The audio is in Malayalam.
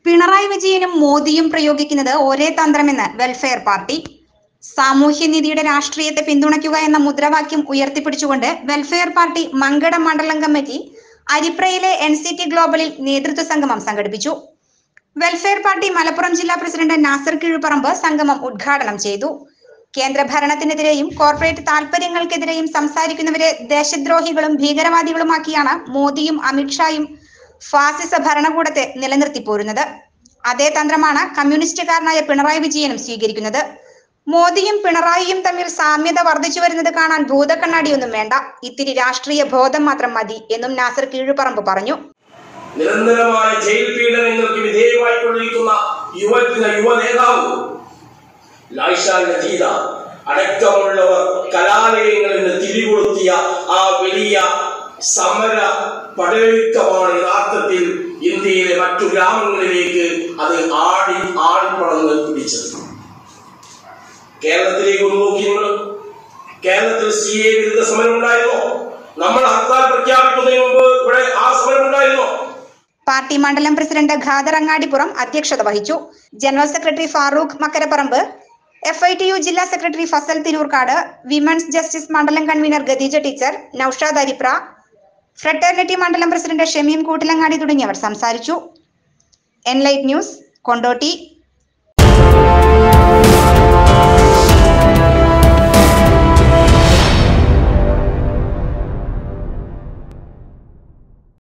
പിണറായി വിജയനും മോദിയും പ്രയോഗിക്കുന്നത് ഒരേ തന്ത്രമെന്ന് വെൽഫെയർ പാർട്ടി. സാമൂഹ്യനീതിയുടെ രാഷ്ട്രീയത്തെ പിന്തുണയ്ക്കുക എന്ന മുദ്രാവാക്യം ഉയർത്തിപ്പിടിച്ചുകൊണ്ട് വെൽഫെയർ പാർട്ടി മങ്കട മണ്ഡലം കമ്മിറ്റി അരിപ്രയിലെ NCT ഗ്ലോബലിൽ നേതൃത്വ സംഗമം സംഘടിപ്പിച്ചു. വെൽഫെയർ പാർട്ടി മലപ്പുറം ജില്ലാ പ്രസിഡന്റ് നാസർ കീഴുപറമ്പ് സംഗമം ഉദ്ഘാടനം ചെയ്തു. കേന്ദ്ര ഭരണത്തിനെതിരെയും കോർപ്പറേറ്റ് താൽപര്യങ്ങൾക്കെതിരെയും സംസാരിക്കുന്നവരെ ദേശദ്രോഹികളും ഭീകരവാദികളുമാക്കിയാണ് മോദിയും അമിത്ഷായും ഫാസിസ ഭരണകൂടത്തെ നിലനിർത്തിപ്പോരുന്നത്. അതേ തന്ത്രമാണ് കമ്മ്യൂണിസ്റ്റുകാരനായ പിണറായി വിജയനും സ്വീകരിക്കുന്നത്. മോദിയും പിണറായിയും തമ്മിൽ സാമ്യത വർദ്ധിച്ചു വരുന്നത് കാണാൻ ഭൂതക്കണ്ണാടിയൊന്നും വേണ്ട, ഇത്തിരി രാഷ്ട്രീയ ബോധം മാത്രം മതി എന്നും നാസർ കീഴുപറമ്പ് പറഞ്ഞു. നിരന്തരമായ ജയിൽ പീഡനങ്ങൾക്ക് വിധേയമായിക്കൊണ്ടിരിക്കുന്ന യുവ നേതാവ് ലായിഷ നജീദ അടക്കമുള്ളവർ കലാലയങ്ങളിൽ നിന്ന് തിരികൊളുത്തിയ ആ വലിയ സമര പടയൊഴുക്കമാണ് യഥാർത്ഥത്തിൽ ഇന്ത്യയിലെ മറ്റു ഗ്രാമങ്ങളിലേക്ക് അത് ആടിപ്പടർന്ന് പിടിച്ചത്. കേരളത്തിലേക്ക് ഒന്ന് നോക്കി നിങ്ങൾ. കേരളത്തിൽ CA വിരുദ്ധ സമരം ഉണ്ടായിരുന്നോ? നമ്മൾ ഹർത്താൽ പ്രഖ്യാപിക്കുന്നതിന് മുമ്പ് ഇവിടെ ആ സമരം ഉണ്ടായിരുന്നോ? പാർട്ടി മണ്ഡലം പ്രസിഡന്റ് ഖാദർ അങ്ങാടിപ്പുറം അധ്യക്ഷത വഹിച്ചു. General secretary Farooq Makkaraparamba, FITU ജില്ലാ secretary Fasal Thirurkad, women's justice മണ്ഡലം convener Khadeeja teacher, Noushad Aripra, fraternity മണ്ഡലം പ്രസിഡന്റ് ഷമീം കൂട്ടിലങ്ങാടി തുടങ്ങിയവർ സംസാരിച്ചു. Enlight news, Kondotty.